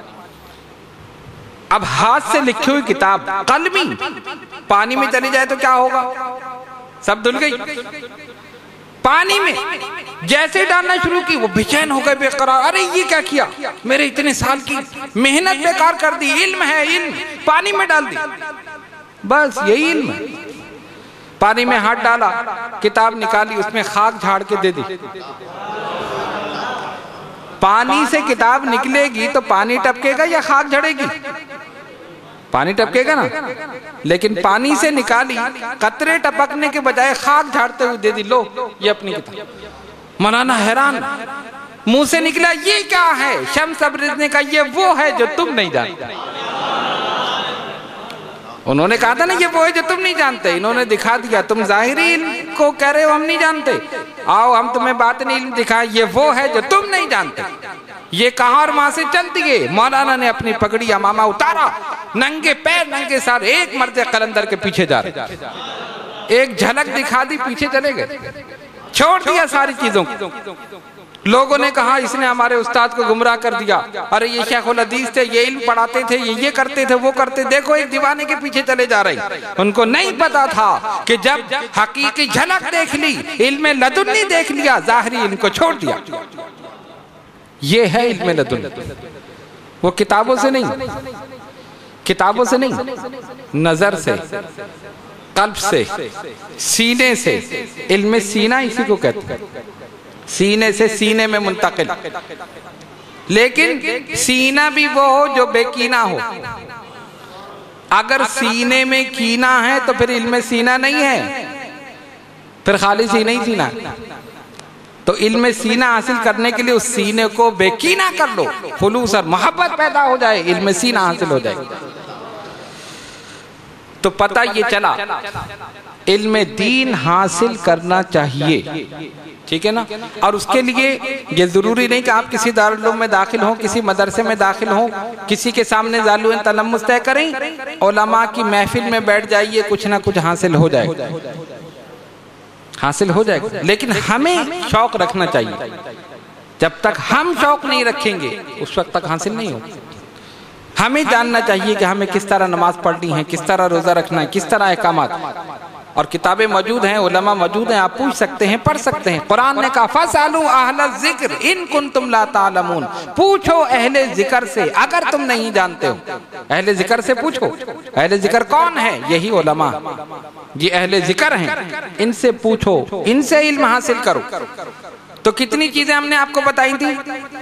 اب ہاتھ سے لکھی ہوئی کتاب قلمی پانی میں چلی جائے تو کیا ہوگا؟ سب دھل گئی۔ پانی میں جیسے ڈالنا شروع کی وہ بے چین ہو گئے، بے قرار، ارے یہ کیا کیا، میرے اتنے سال کی محنت بیکار کر دی، علم ہے، علم پانی میں ڈال دی، بس یہی علم ہے۔ پانی میں ہاتھ ڈالا، کتاب نکالی، اس میں خاک جھاڑ کے دے دی۔ پانی سے کتاب نکلے گی تو پانی ٹپکے گا یا خاک جھڑے گی؟ پانی ٹپکے گا نا، لیکن پانی سے نکالی، قطرے ٹپکنے کے بجائے خاک جھاڑتے ہوئے دے دی، لو یہ اپنی کتاب۔ مولانا حیران، منہ سے نکلا یہ کیا ہے؟ شمس تبریز نے کہا یہ وہ ہے جو تم نہیں جانتے۔ انہوں نے کہا تھا نا یہ وہ ہے جو تم نہیں جانتے، انہوں نے دکھا دیا۔ تم ظاہری علم کو کہہ رہے ہو ہم نہیں جانتے، آؤ ہم تمہیں باطنی علم دکھائیں، یہ وہ ہے جو تم نہیں جانتے۔ یہ کہاں اور وہاں سے چل دیے۔ مولانا نے اپنی پگڑی امامہ اتارا، ننگے پیر ننگے سار ایک مرد قلندر کے پیچھے جا رہے، ایک جھلک دکھا دی، پیچھے چلے گئے، چھوڑ دیا ساری چیزوں کو۔ لوگوں نے کہا اس نے ہمارے استاد کو گمراہ کر دیا، ارے یہ شیخ الحدیث تھے، یہ علم پڑھاتے تھے، یہ کرتے تھے، وہ کرتے، دیکھو ایک دیوانے کے پیچھے چلے جا رہے۔ ان کو نہیں پتا تھا کہ جب حقیقی جھلک دیکھ لی، علم لدنی دیکھ لیا، ظاہری علم کو چھوڑ دیا۔ یہ ہے علم لدن، وہ کتابوں سے نہیں، کتابوں سے نہیں، نظر سے، قلب سے، سینے سے۔ علم سینہ اسی کو کہتے ہیں، سینے سے سینے میں منتقل۔ لیکن سینہ بھی وہ ہو جو بے کینہ ہو۔ اگر سینے میں کینہ ہے تو پھر علم سینہ نہیں ہے، پھر خالی سینہ ہی سینہ ہے۔ تو علم سینہ حاصل کرنے کے لیے اس سینے کو بے کینہ کر لو، خلوص اور محبت پیدا ہو جائے، علم سینہ حاصل ہو جائے۔ تو پتہ یہ چلا علم دین حاصل کرنا چاہیے، ٹھیک ہے نا؟ اور اس کے لیے یہ ضروری نہیں کہ آپ کسی دارالعلوم میں داخل ہوں، کسی مدرسے میں داخل ہوں، کسی کے سامنے ذالو تلمس طے کریں، علماء کی محفل میں بیٹھ جائیے، کچھ نہ کچھ حاصل ہو جائے گا، حاصل ہو جائے گا۔ لیکن ہمیں شوق رکھنا چاہیے، جب تک ہم شوق نہیں رکھیں گے اس وقت تک حاصل نہیں ہوگا۔ ہمیں جاننا چاہیے کہ ہمیں کس طرح نماز پڑھنی ہے، کس طرح روزہ رکھنا ہے، کس طرح احکامات، اور کتابیں موجود ہیں، علماء موجود ہیں، آپ پوچھ سکتے ہیں، پڑھ سکتے ہیں۔ قرآن نے کہا فَاسْأَلُوا أَهْلَ الذِّكْرِ إِن كُنتُمْ لَا تَعْلَمُونَ، پوچھو اہل ذکر سے اگر تم نہیں جانتے ہو۔ اہل ذکر سے پوچھو۔ اہل ذکر کون ہے؟ یہی علماء، یہ اہل ذکر ہیں، ان سے پوچھو، ان سے علم حاصل کرو۔ تو کتنی چیزیں ہم نے آپ کو بتائی تھی؟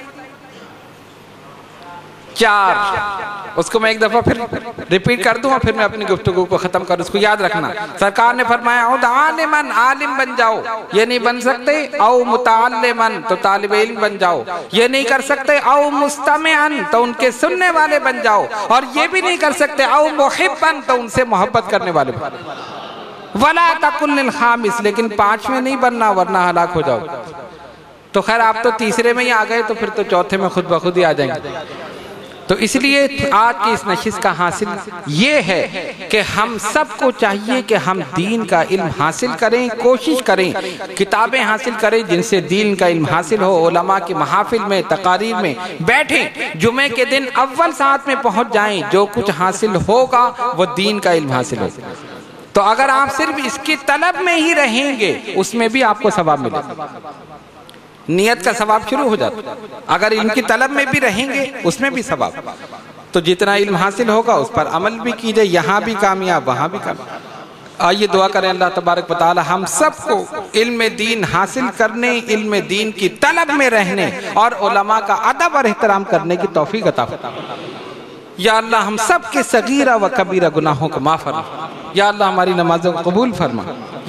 4۔ اس کو میں ایک دفعہ پھر ریپیٹ کر دوں اور پھر میں اپنی گفتگو کو ختم کروں، اس کو یاد رکھنا۔ سرکار نے فرمایا عُدْ عَالِمًا، عالم بن جاؤ، یہ نہیں بن سکتے، او متعلمًا تو طالب علم بن جاؤ، یہ نہیں کر سکتے، او مستمعًا تو ان کے سننے والے بن جاؤ، اور یہ بھی نہیں کر سکتے، او محبًا تو ان سے محبت کرنے والے بن جاؤ۔ وَلَا تَكُنْ لِلْخَامِسِ، لیکن 5ویں نہیں بننا ورنہ ہلاک ہو جاؤ۔ تو خیر آپ تو تیسرے میں ہی آ گئے، تو پھر تو چوتھے میں خود بخود ہی آ جائیں گے۔ تو اس لیے آج کی اس نشست کا حاصل یہ ہے کہ ہم سب کو چاہیے کہ ہم دین کا علم حاصل کریں، کوشش کریں، کتابیں حاصل کریں جن سے دین کا علم حاصل ہو، علماء کی محافل میں، تقاریر میں بیٹھیں، جمعے کے دن اول ساعت میں پہنچ جائیں، جو کچھ حاصل ہوگا وہ دین کا علم حاصل ہوگا۔ تو اگر آپ صرف اس کی طلب میں ہی رہیں گے اس میں بھی آپ کو ثواب ملے گا، نیت کا ثواب شروع ہو جاتا۔ اگر علم کی طلب میں بھی رہیں گے اس میں بھی ثواب۔ تو جتنا علم حاصل ہوگا اس پر عمل بھی کیجئے، یہاں بھی کامیاب وہاں بھی کامیاب۔ آئیے دعا کریں اللہ تبارک و تعالی ہم سب کو علم دین حاصل کرنے، علم دین کی طلب میں رہنے اور علماء کا ادب اور احترام کرنے کی توفیق عطا فرما۔ یا اللہ ہم سب کے صغیرہ و کبیرہ گناہوں کو معاف فرما۔ یا اللہ ہماری نمازوں کو قبول فرما۔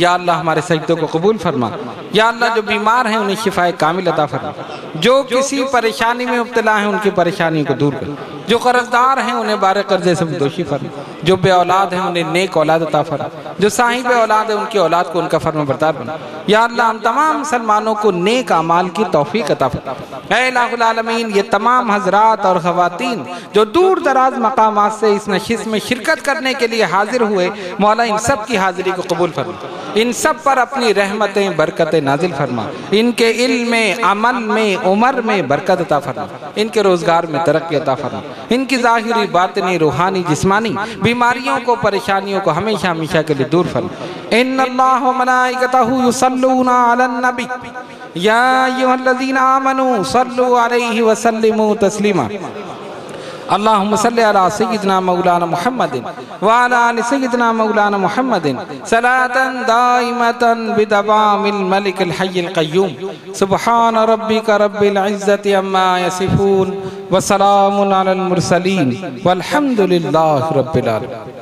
یا اللہ ہمارے سجدوں کو قبول فرما، یا اللہ جو بیمار ہیں انہیں شفاء کامل عطا فرما، جو کسی پریشانی میں مبتلا ہیں ان کی پریشانی کو دور کر، جو قرضدار ہیں انہیں بارے قرضے سے دوشی فرما، جو بے اولاد ہیں انہیں نیک اولاد عطا فرما، جو صاحب اولاد ہیں ان کی اولاد کو ان کا فرما بردار بنا، یا اللہ ہم تمام مسلمانوں کو نیک اعمال کی توفیق عطا فرما۔ اے الہ العالمین یہ تمام حضرات اور خواتین جو دور دراز مقامات سے اس نشست میں شرکت کرنے کے لیے حاضر ہوئے، مولا ان سب کی حاضری کو قبول فرما، ان سب پر اپنی رحمتیں برکتیں نازل فرما، ان کے علم میں، عمل میں، عمر میں برکت عطا فرما، ان کے روزگار میں ترقی عطا فرما، ان کی ظاہری باطنی روحانی جسمانی بیماریوں کو پریشانیوں کو ہمیشہ ہمیشہ کے لیے دور فرما۔ ان اللہ و ملائکتہ یصلون علی النبی یا ایھا الذین آمنوا صلوا علیہ وسلموا تسلیما۔ اللہم صلی علی سیدنا مولانا محمد وعلی آل سیدنا مولانا محمد صلاة دائمة بدوام الملک الحی القیوم۔ سبحان ربک رب العزت عما یصفون وسلام علی المرسلین والحمد للہ رب العالمین۔